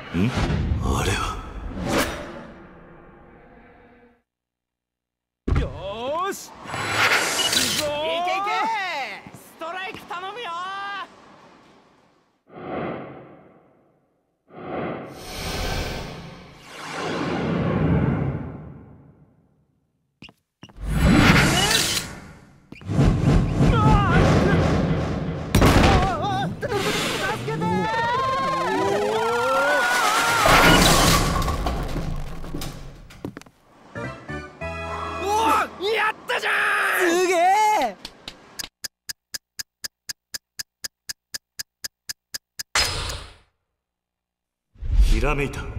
あれは。 よーし、いけいけ、ストライク頼むよ。やったじゃん。 すげえ。 ひらめいた。